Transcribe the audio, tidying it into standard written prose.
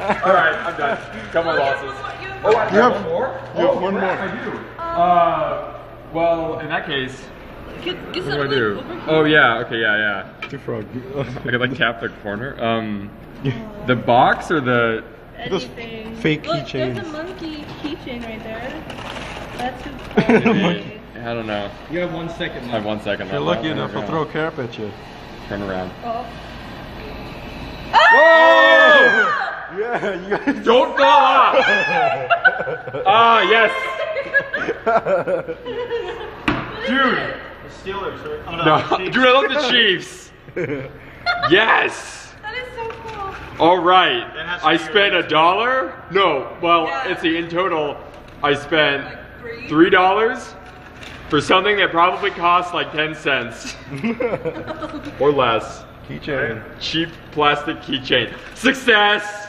Alright, I'm done. Couple losses. Oh, I have one more? You have one more. I do. Well, in that case, what do I do? Oh yeah, okay, yeah. Two frog. I could like tap the corner. The box or the... Anything. Fake Look, keychains. there's a monkey keychain right there. That's who. I don't know. You have 1 second. I have 1 second. If you're lucky enough, I'll throw a carrot at you. Turn around. Oh. Whoa! Yeah, you guys. Don't fall off! Ah, yes! Dude! The Steelers, right? Oh, No, Chiefs. dude, I love the Chiefs! Yes! That is so cool. Alright, That has to I be spent your $1? No, well, Yeah. let's see, in total, I spent Like $3 for something that probably cost like 10 cents. Or less. Keychain. Cheap plastic keychain. Success!